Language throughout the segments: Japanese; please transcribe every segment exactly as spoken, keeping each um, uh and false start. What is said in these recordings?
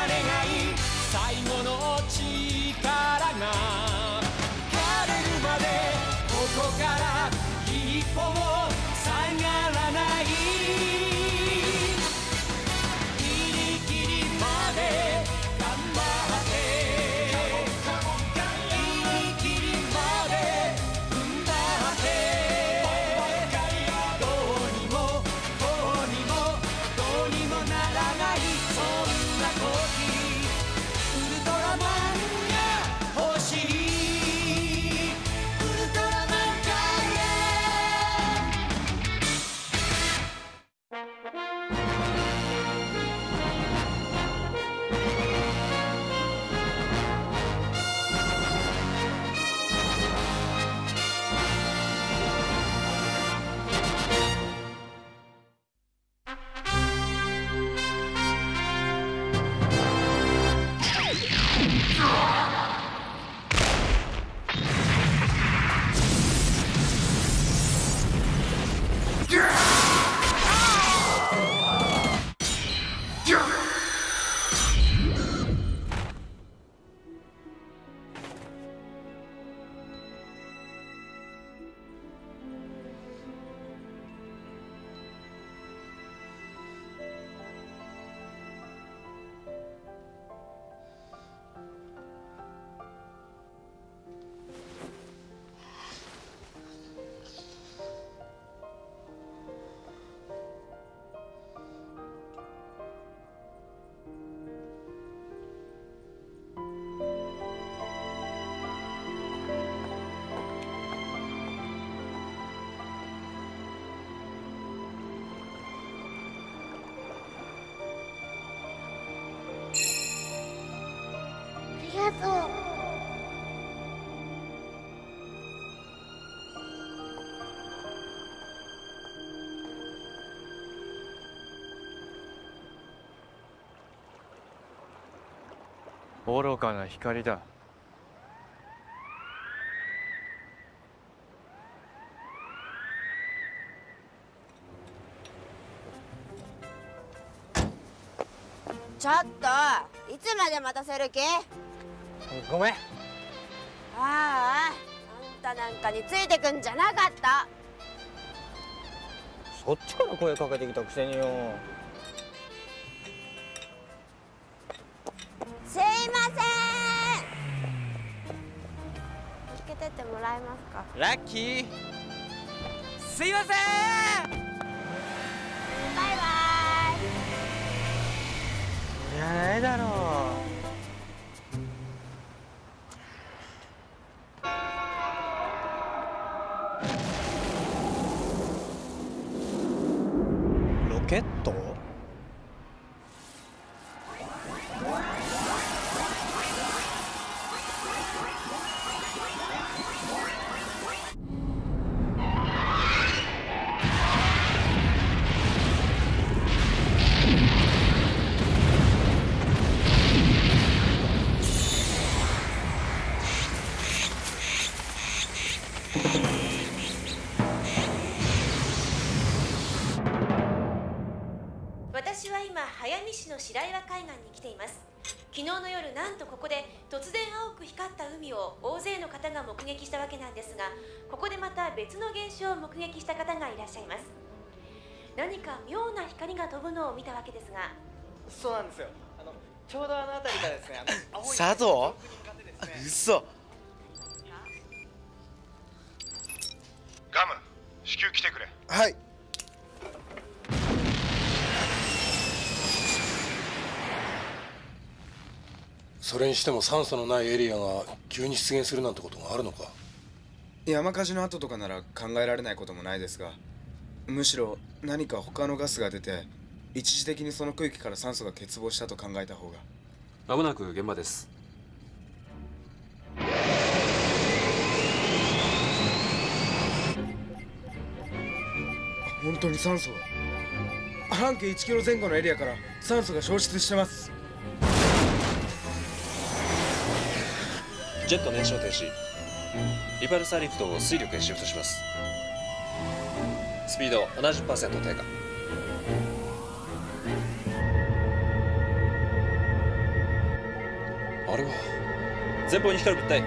最後の力が枯れるまでここから一歩も下がらないギリギリまで頑張ってギリギリまで踏ん張ってどうにもこうにもどうにもならないそんな時ウルトラマンが欲しいウルトラマンカレありがとう。 愚かな光だ。 ちょっといつまで待たせる気？ ごめん。 ああ、あんたなんかについてくんじゃなかった。 そっちから声かけてきたくせによ。 すいません。助けてってもらえますか？ ラッキー。すいません。 バイバイ。 いやないだろう。ロケット？ 私は今早見市の白岩海岸に来ています。昨日の夜なんとここで突然青く光った海を大勢の方が目撃したわけなんですが、ここでまた別の現象を目撃した方がいらっしゃいます。何か妙な光が飛ぶのを見たわけですが。 そうなんですよ。あのちょうどあの辺りからですね、あの青い佐藤？嘘。 ガム、至急来てくれ。 はい。それにしても酸素のないエリアが急に出現するなんてことがあるのか。 山火事の後とかなら考えられないこともないですが、むしろ何か他のガスが出て一時的にその区域から酸素が欠乏したと考えた方が。 まもなく現場です。 本当に酸素は半径いちキロ前後のエリアから酸素が消失してます。 ジェット燃焼停止。リパルサーリフトを水力へシフトします。スピード ななじゅっパーセント 低下。 あれは前方に光る物体。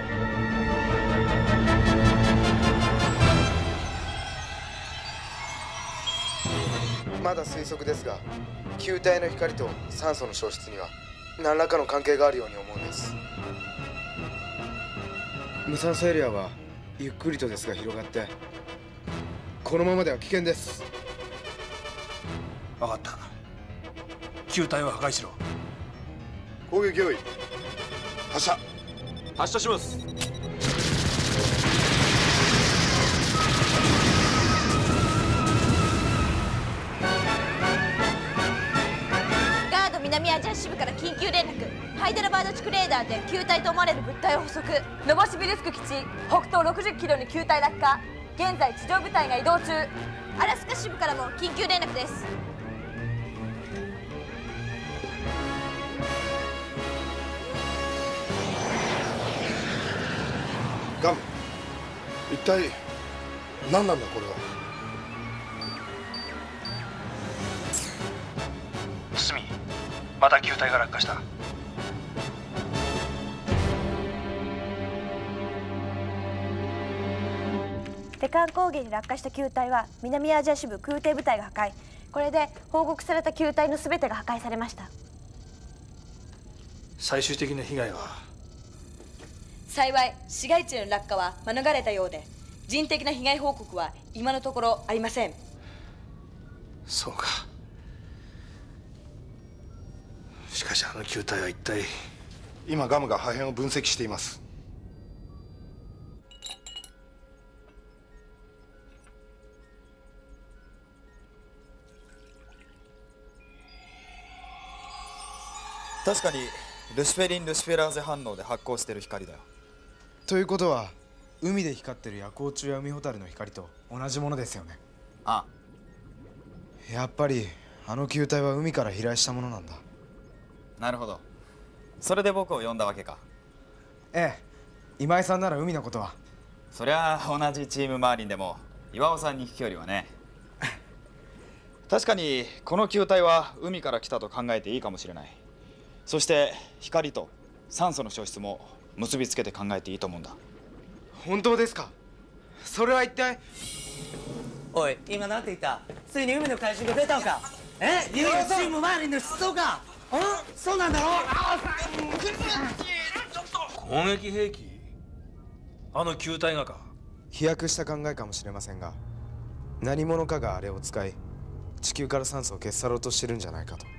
まだ推測ですが、球体の光と酸素の消失には何らかの関係があるように思うんです。無酸素エリアはゆっくりとですが広がって、このままでは危険です。 分かった。球体を破壊しろ。 攻撃用意。発射。 発射します。 ガード南アジア支部から緊急連絡。ハイデラバード地区レーダーで球体と思われる物体を捕捉。 ノボシビルスク基地北東ろくじゅっキロに球体落下。現在地上部隊が移動中。 アラスカ支部からも緊急連絡です。 ガム、一体何なんだこれは。 スミ、また球体が落下した。 テカン高原に落下した球体は南アジア支部空挺部隊が破壊。これで報告された球体の全てが破壊されました。 最終的な被害は？ 幸い市街地への落下は免れたようで、人的な被害報告は今のところありません。 そうか。しかしあの球体は一体。 今ガムが破片を分析しています。 確かにルシフェリン・ルシフェラーゼ反応で発光してる光だよ。 ということは海で光ってる夜光虫や海ホタルの光と同じものですよね。 ああ、やっぱりあの球体は海から飛来したものなんだ。 なるほど。それで僕を呼んだわけか。 ええ、今井さんなら海のことは。 そりゃあ同じチームマーリンでも岩尾さんに聞くよりはね。確かにこの球体は海から来たと考えていいかもしれない。そして光と酸素の消失も結びつけて考えていいと思うんだ。 本当ですか？それは一体。 おい、今なんて言った？ついに海の怪人が出たのか？え、唯一チーム周りの出動か？うん、そうなんだろ？ 攻撃兵器？あの球体がか？ 飛躍した考えかもしれませんが、何者かがあれを使い地球から酸素を消し去ろうとしてるんじゃないかと。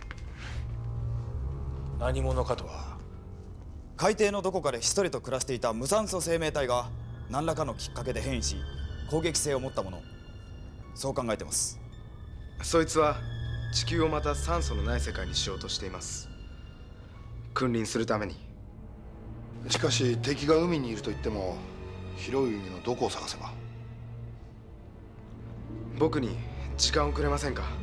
何者かとは？ 海底のどこかでひっそりと暮らしていた無酸素生命体が何らかのきっかけで変異し攻撃性を持ったもの、そう考えてます。 そいつは地球をまた酸素のない世界にしようとしています。君臨するために。 しかし敵が海にいると言っても広い海のどこを探せば。 僕に時間をくれませんか？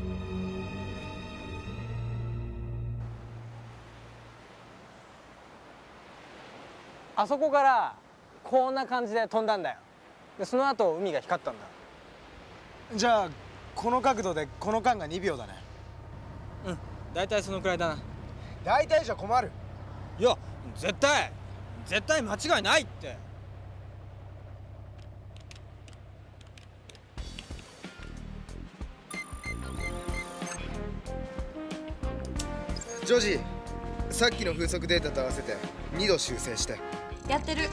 あそこからこんな感じで飛んだんだよ。でその後海が光ったんだ。 じゃあこの角度でこの間がにびょうだね。 うん、大体そのくらいだな。 大体じゃ困る。 いや、絶対絶対間違いないって。 ジョージ、さっきの風速データと合わせてにど修正して。 やってる。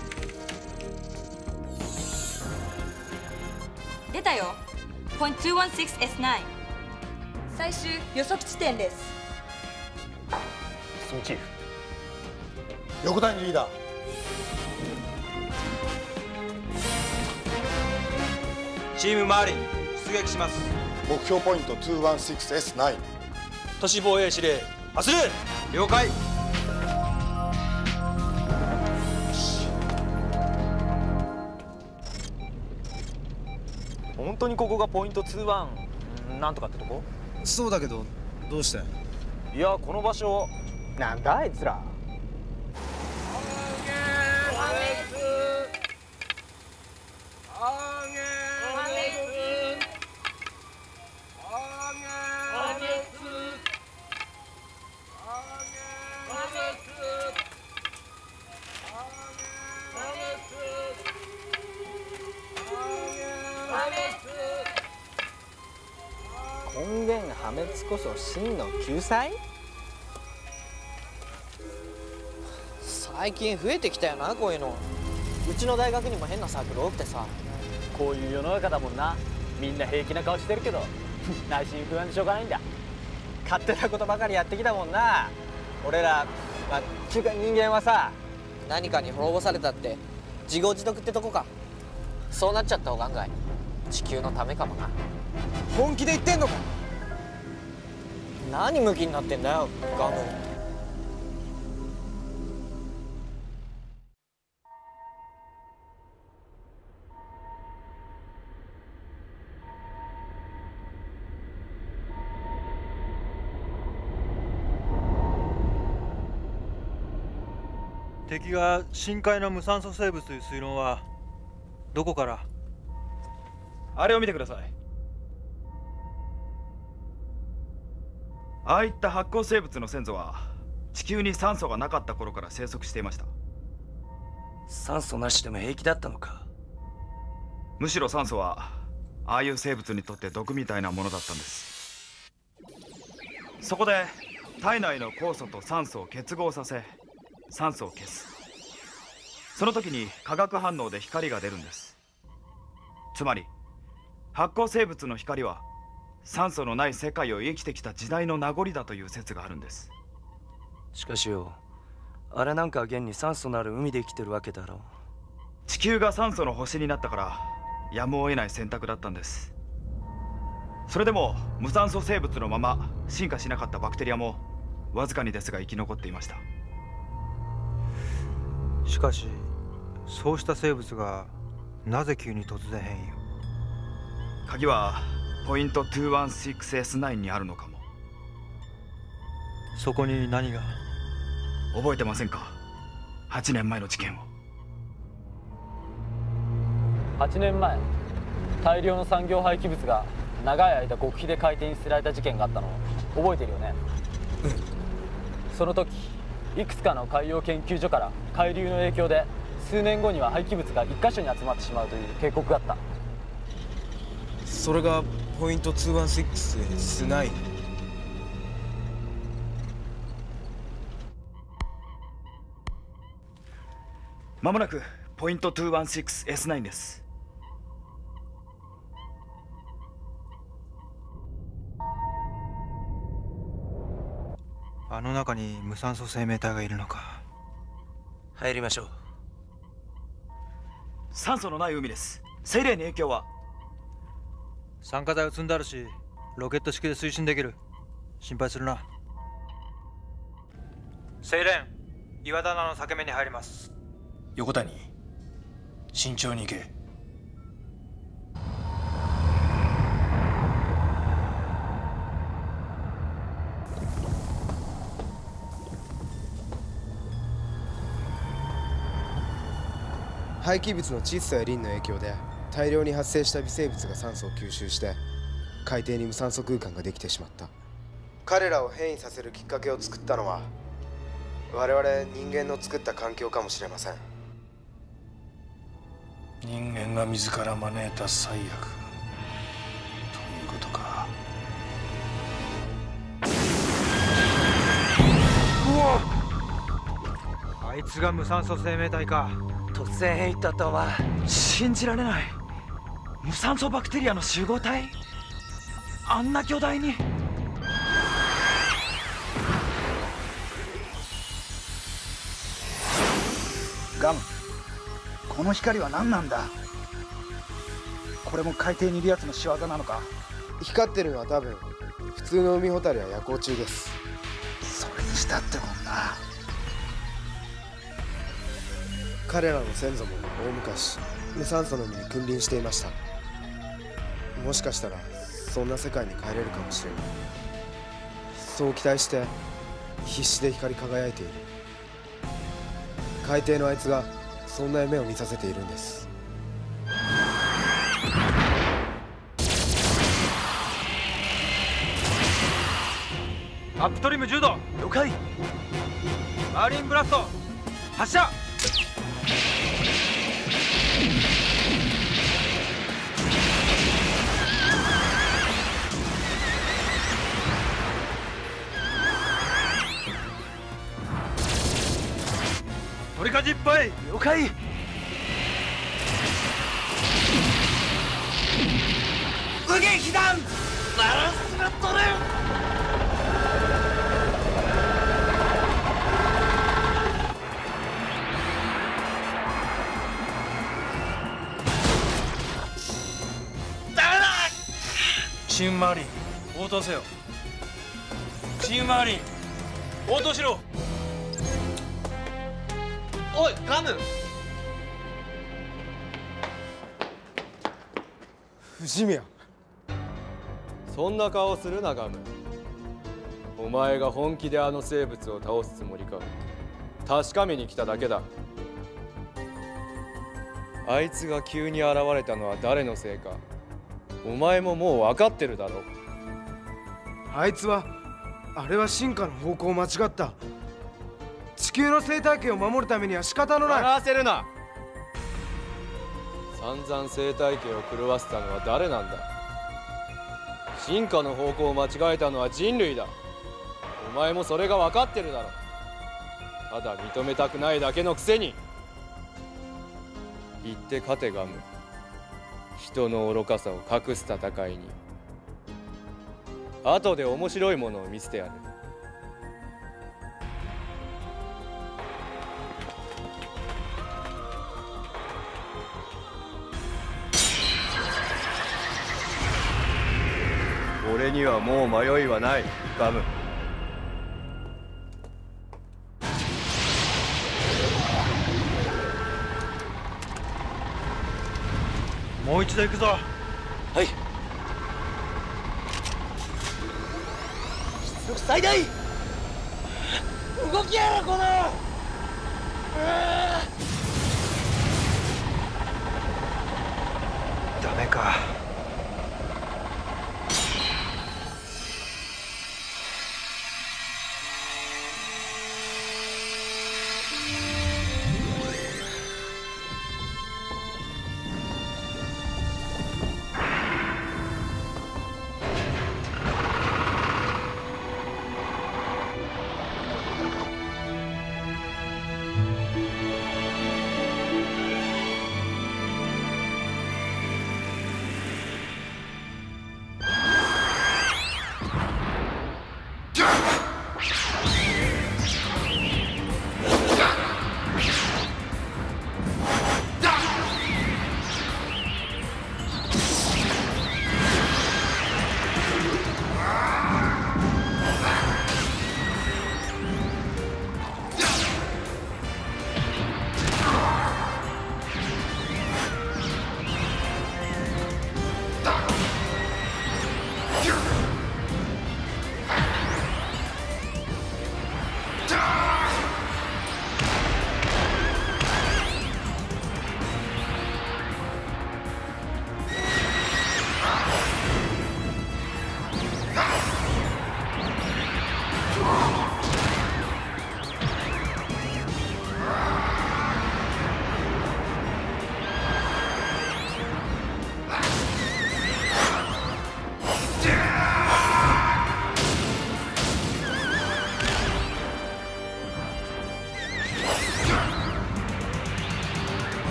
出たよ。ポイントにひゃくじゅうろくエスナイン。最終予測地点です。 スミチーフ。 横谷リーダー。 チームマーリン出撃します。 目標ポイントにひゃくじゅうろくエスナイン。 都市防衛司令走る。了解。 本当にここがポイントにじゅういちなんとかってとこ？ そうだけどどうして？ いや、この場所なんだあいつら。 つこそ真の救済？最近増えてきたよな、こういうの。うちの大学にも変なサークル多くてさ。 こういう世の中だもんな。みんな平気な顔してるけど内心不安でしょうがないんだ。 勝手なことばかりやってきたもんな、俺ら。まあ、ちゅうか人間はさ、何かに滅ぼされたって自業自得ってとこか。そうなっちゃった方が案外地球のためかもな。本気で言ってんのか？何ムキになってんだよ、ガム。 敵が深海の無酸素生物という推論はどこから？ あれを見てください。ああいった発光生物の先祖は地球に酸素がなかった頃から生息していました。 酸素なしでも平気だったのか？ むしろ酸素はああいう生物にとって毒みたいなものだったんです。そこで体内の酵素と酸素を結合させ酸素を消す。その時に化学反応で光が出るんです。つまり発光生物の光は酸素のない世界を生きてきた時代の名残だという説があるんです。 しかしよ、あれなんか現に酸素のある海で生きてるわけだろう。 地球が酸素の星になったからやむを得ない選択だったんです。それでも無酸素生物のまま進化しなかったバクテリアもわずかにですが生き残っていました。 しかしそうした生物がなぜ急に突然変異を？ 鍵はポイントにいちろくエスナインにあるのかも。 そこに何が？ 覚えてませんか？はちねんまえの事件を。 はちねんまえ、大量の産業廃棄物が長い間極秘で海底に捨てられた事件があったのを覚えてるよね？うん。その時いくつかの海洋研究所から海流の影響で数年後には廃棄物が一箇所に集まってしまうという警告があった。 それがポイントにいちろくエスナイン。 まもなくポイントにいちろくエスナインです。 あの中に無酸素生命体がいるのか。 入りましょう。 酸素のない海です。セイレーンに影響は？ 酸化剤を積んであるし、ロケット式で推進できる。心配するな。セイレーン、岩棚の裂け目に入ります。 横谷、慎重に行け。 廃棄物の窒素やリンの影響で大量に発生した微生物が酸素を吸収して海底に無酸素空間ができてしまった。彼らを変異させるきっかけを作ったのは我々人間の作った環境かもしれません。 人間が自ら招いた最悪ということか。 うわ！あいつが無酸素生命体か。 突然変異だったお前。 信じられない。無酸素バクテリアの集合体？あんな巨大に。 ガム、この光は何なんだ？これも海底にいるやつの仕業なのか？ 光ってるのは多分普通の海ホタルや夜光虫です。 それにしたってもんな。 彼らの先祖も大昔無酸素の海に君臨していました。もしかしたらそんな世界に帰れるかもしれない。そう期待して必死で光り輝いている。海底のあいつがそんな夢を見させているんです。 アップトリムじゅうど。 了解。 マーリンブラスト発射。 取り舵いっぱい。 了解。 右撃弾バランスが取れん。 チームマーリン応答せよ。チームマーリン応答しろ。 おいガム。 藤宮、 そんな顔するなガム。お前が本気であの生物を倒すつもりか確かめに来ただけだ。あいつが急に現れたのは誰のせいかお前ももう分かってるだろ。 あいつはあれは進化の方向を間違った。地球の生態系を守るためには仕方のない。 笑わせるな。散々生態系を狂わせたのは誰なんだ。進化の方向を間違えたのは人類だ。お前もそれが分かってるだろ。ただ認めたくないだけのくせに。言って勝てガム。人の愚かさを隠す戦いに。後で面白いものを見せてやる。俺にはもう迷いはないガム。 もう一度行くぞ。 はい。出力最大。動きやろこの。 ダメか。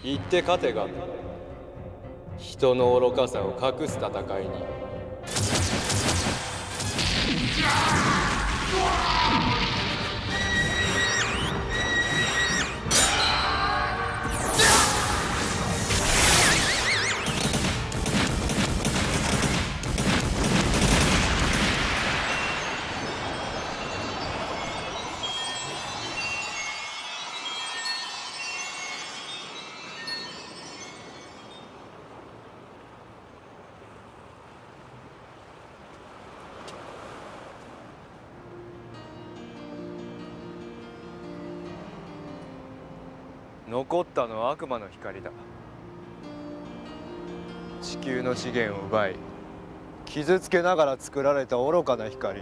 行って勝てが人の愚かさを隠す戦いに。残ったのは悪魔の光だ。地球の資源を奪い傷つけながら作られた愚かな光。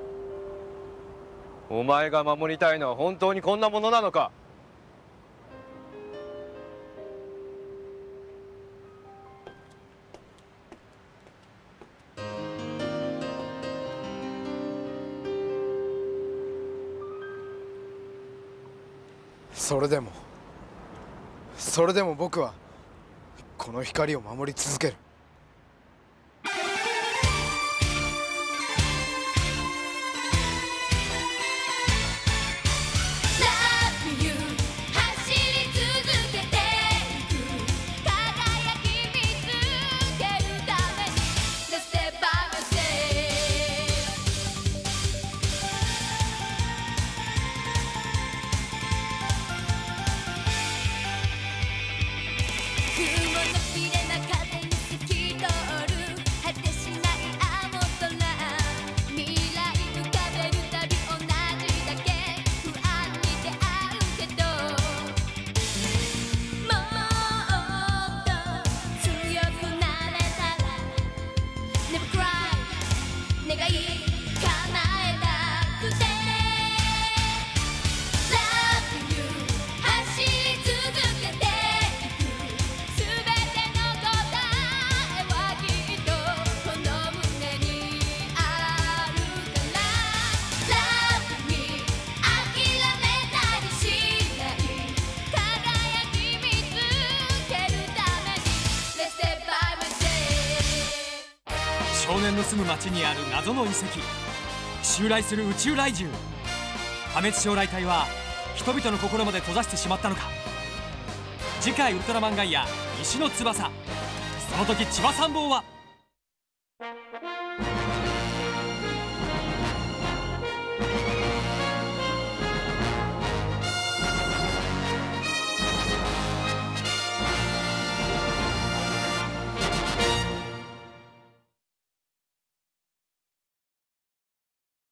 お前が守りたいのは本当にこんなものなのか？ それでもそれでも僕はこの光を守り続ける。 少年の住む町にある謎の遺跡、襲来する宇宙雷獣。破滅将来体は人々の心まで閉ざしてしまったのか。次回ウルトラマンガイア石の翼、その時千葉参謀は